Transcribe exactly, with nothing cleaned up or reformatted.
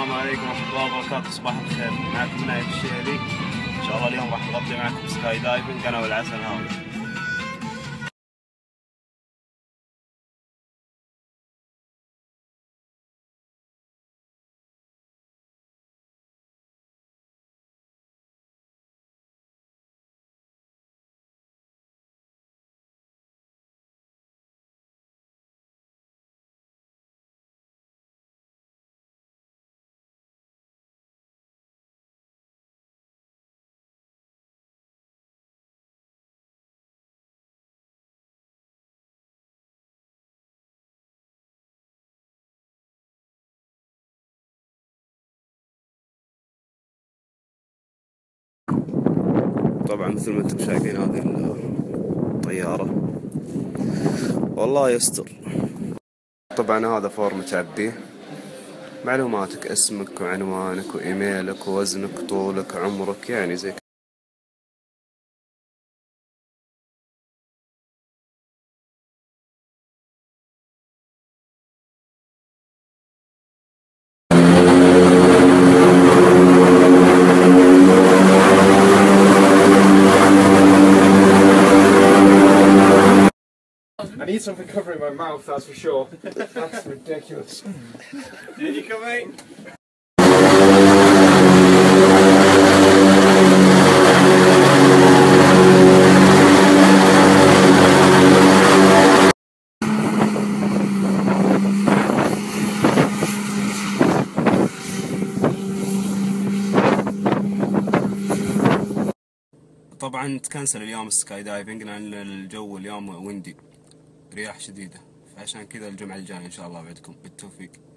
السلام عليكم ورحمة الله وبركاته. صباح الخير، معكم نايف الشهري. إن شاء الله اليوم راح نغطي معكم سكاي دايفنج أنا والعسل هاوي. طبعا مثل ما انتم شايفين هذه الطيارة والله يستر. طبعا هذا فورم تعبيه معلوماتك، اسمك وعنوانك وايميلك ووزنك طولك عمرك، يعني زي I need something covering my mouth, that's for sure. That's ridiculous. Did you come in? طبعا تكنسل اليوم السكاي دايفنج لأن الجو اليوم ويندي، رياح شديدة، فعشان كذا الجمعة الجاية إن شاء الله بعدكم بالتوفيق.